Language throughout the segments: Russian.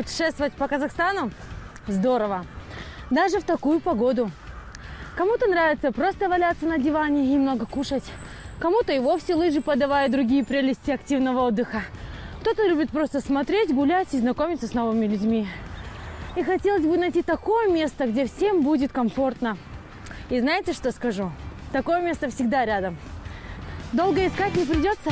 Путешествовать по Казахстану здорово. Даже в такую погоду. Кому-то нравится просто валяться на диване и много кушать. Кому-то и вовсе лыжи подавая другие прелести активного отдыха. Кто-то любит просто смотреть, гулять и знакомиться с новыми людьми. И хотелось бы найти такое место, где всем будет комфортно. И знаете, что скажу? Такое место всегда рядом. Долго искать не придется.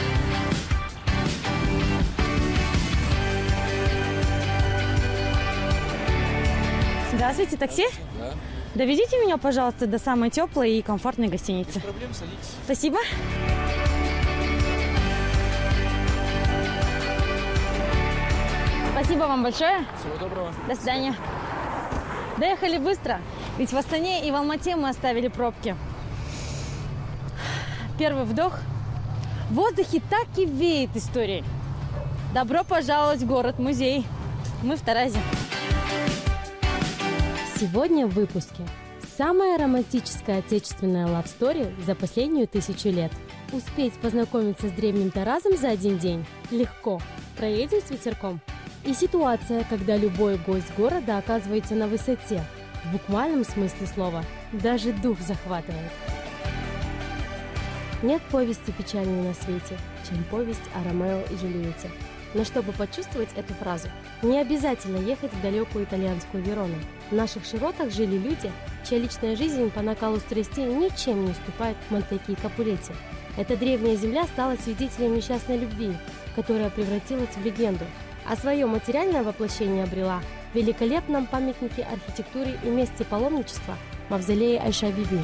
Здравствуйте, такси? Да. Довезите меня, пожалуйста, до самой теплой и комфортной гостиницы. Без проблем, садитесь. Спасибо. Спасибо вам большое. Всего доброго. До свидания. Доехали быстро, ведь в Астане и в Алмате мы оставили пробки. Первый вдох. В воздухе так и веет историей. Добро пожаловать в город-музей. Мы в Таразе. Сегодня в выпуске самая романтическая отечественная лав-стори за последнюю 1000 лет. Успеть познакомиться с древним Таразом за один день легко. Проедем с ветерком. И ситуация, когда любой гость города оказывается на высоте. В буквальном смысле слова. Даже дух захватывает. Нет повести печальней на свете, чем повесть о Ромео и Джульетте. Но чтобы почувствовать эту фразу, не обязательно ехать в далекую итальянскую Верону. В наших широтах жили люди, чья личная жизнь по накалу страстей ничем не уступает Монтеке и Капулетте. Эта древняя земля стала свидетелем несчастной любви, которая превратилась в легенду, а свое материальное воплощение обрела в великолепном памятнике архитектуры и месте паломничества мавзолее Айша-Биби.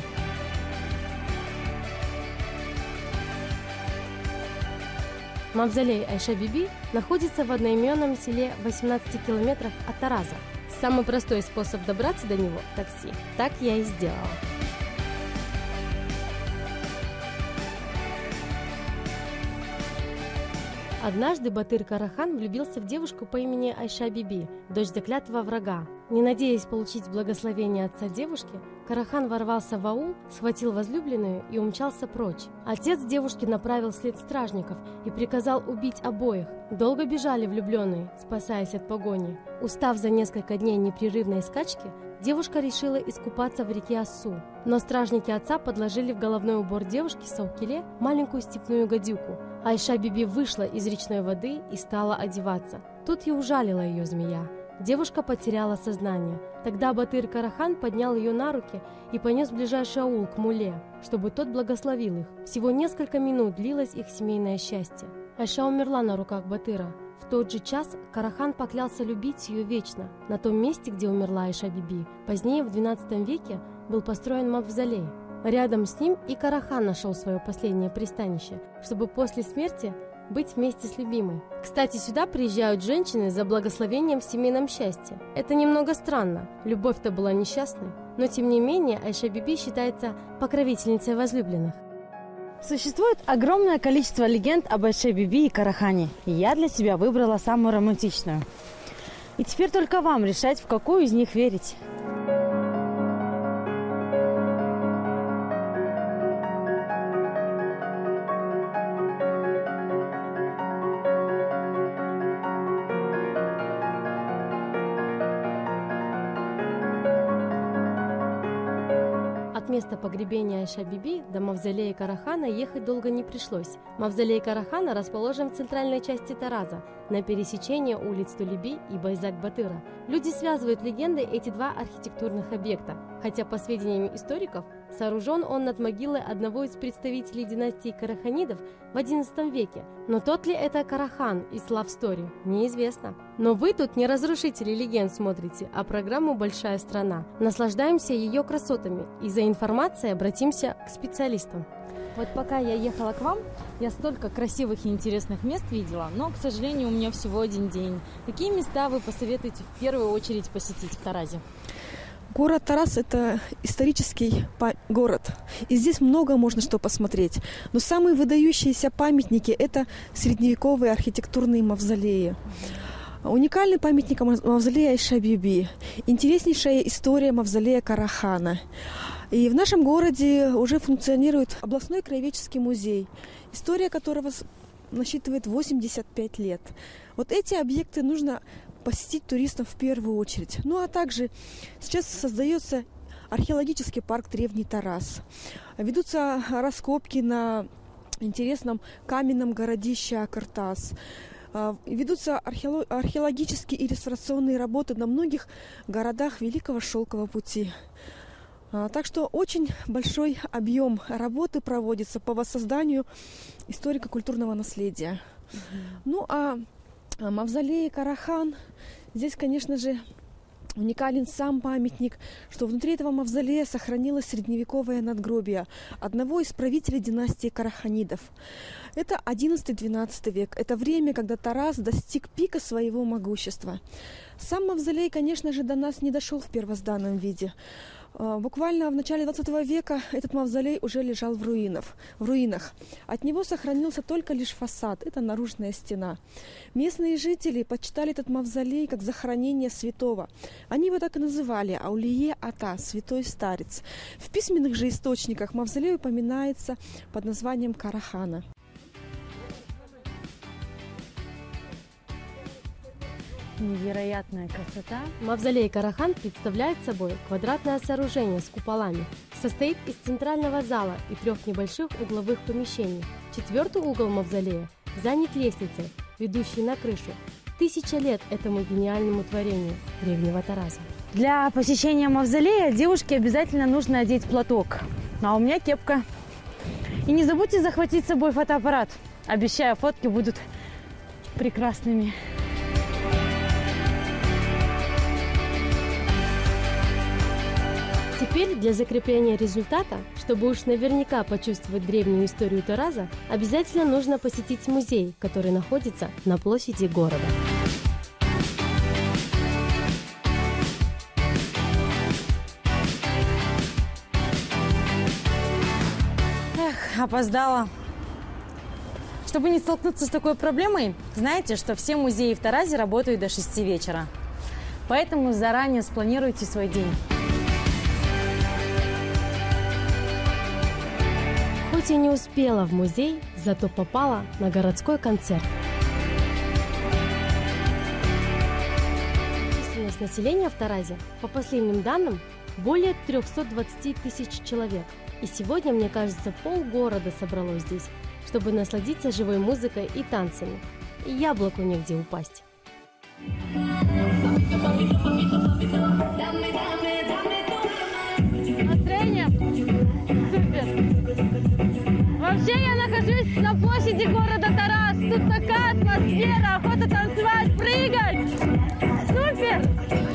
Мавзолей Айша-Биби находится в одноименном селе в 18 километрах от Тараза. Самый простой способ добраться до него – такси. Так я и сделала. Однажды Батыр Карахан влюбился в девушку по имени Айша-Биби, дочь заклятого врага. Не надеясь получить благословение отца девушки, Карахан ворвался в аул, схватил возлюбленную и умчался прочь. Отец девушки направил след стражников и приказал убить обоих. Долго бежали влюбленные, спасаясь от погони. Устав за несколько дней непрерывной скачки, девушка решила искупаться в реке Ассу. Но стражники отца подложили в головной убор девушки Саукиле маленькую степную гадюку. Айша-Биби вышла из речной воды и стала одеваться. Тут и ужалила ее змея. Девушка потеряла сознание. Тогда Батыр Карахан поднял ее на руки и понес в ближайший аул к муле, чтобы тот благословил их. Всего несколько минут длилось их семейное счастье. Айша умерла на руках Батыра. В тот же час Карахан поклялся любить ее вечно. На том месте, где умерла Айша-Биби, позднее в XII веке был построен мавзолей. Рядом с ним и Карахан нашел свое последнее пристанище, чтобы после смерти быть вместе с любимой. Кстати, сюда приезжают женщины за благословением в семейном счастье. Это немного странно, любовь-то была несчастной, но тем не менее Айша-Биби считается покровительницей возлюбленных. Существует огромное количество легенд об Айше-Биби и Карахане, и я для себя выбрала самую романтичную. И теперь только вам решать, в какую из них верить. От места погребения Айша-Биби до мавзолея Карахана ехать долго не пришлось. Мавзолей Карахана расположен в центральной части Тараза, на пересечении улиц Тулеби и Байзак-Батыра. Люди связывают легендой эти два архитектурных объекта, хотя, по сведениям историков, сооружен он над могилой одного из представителей династии Караханидов в XI веке. Но тот ли это Карахан из Love Story, неизвестно. Но вы тут не разрушители легенд смотрите, а программу «Большая страна». Наслаждаемся ее красотами и за информацией обратимся к специалистам. Вот пока я ехала к вам, я столько красивых и интересных мест видела, но, к сожалению, у меня всего один день. Какие места вы посоветуете в первую очередь посетить в Таразе? Город Тараз – это исторический город, и здесь много можно что посмотреть. Но самые выдающиеся памятники – это средневековые архитектурные мавзолеи. Уникальный памятник мавзолея Айша-Биби, интереснейшая история мавзолея Карахана. И в нашем городе уже функционирует областной краеведческий музей, история которого насчитывает 85 лет. Вот эти объекты нужно посетить туристов в первую очередь. Ну а также сейчас создается археологический парк «Древний Тарас». Ведутся раскопки на интересном каменном городище Акартас. Ведутся археологические и реставрационные работы на многих городах Великого Шелкового пути. Так что очень большой объем работы проводится по воссозданию историко-культурного наследия. Ну а мавзолей Карахан, здесь, конечно же, уникален сам памятник, что внутри этого мавзолея сохранилось средневековое надгробие одного из правителей династии Караханидов. Это 11-12 век. Это время, когда Тарас достиг пика своего могущества. Сам мавзолей, конечно же, до нас не дошел в первозданном виде. Буквально в начале 20 века этот мавзолей уже лежал в руинах. От него сохранился только лишь фасад, это наружная стена. Местные жители почитали этот мавзолей как захоронение святого. Они его так и называли – Аулие Ата, святой старец. В письменных же источниках мавзолей упоминается под названием Карахана. Невероятная красота. Мавзолей Карахан представляет собой квадратное сооружение с куполами. Состоит из центрального зала и 3 небольших угловых помещений. 4-й угол мавзолея занят лестницей, ведущей на крышу. 1000 лет этому гениальному творению древнего Тараса. Для посещения мавзолея девушке обязательно нужно одеть платок. А у меня кепка. И не забудьте захватить с собой фотоаппарат. Обещаю, фотки будут прекрасными. Теперь для закрепления результата, чтобы уж наверняка почувствовать древнюю историю Тараза, обязательно нужно посетить музей, который находится на площади города. Опоздала. Чтобы не столкнуться с такой проблемой, знаете, что все музеи в Таразе работают до 6 вечера. Поэтому заранее спланируйте свой день. Хоть и не успела в музей, зато попала на городской концерт. Численность населения в Таразе, по последним данным, более 320 тысяч человек. И сегодня, мне кажется, полгорода собралось здесь, чтобы насладиться живой музыкой и танцами. И яблоку негде упасть. Настроение супер! Вообще я нахожусь на площади города Тарас. Тут такая атмосфера, охота танцевать, прыгать. Супер!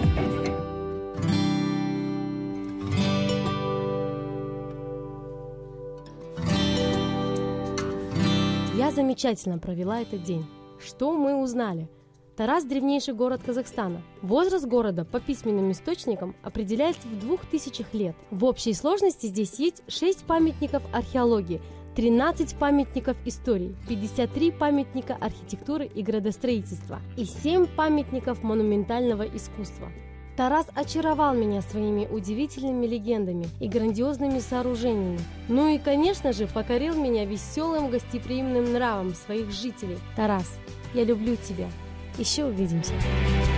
Я замечательно провела этот день. Что мы узнали? Тарас – древнейший город Казахстана. Возраст города по письменным источникам определяется в 2000 лет. В общей сложности здесь есть 6 памятников археологии, 13 памятников истории, 53 памятника архитектуры и градостроительства и 7 памятников монументального искусства. Тарас очаровал меня своими удивительными легендами и грандиозными сооружениями. Ну и, конечно же, покорил меня веселым гостеприимным нравом своих жителей. Тарас, я люблю тебя. Еще увидимся.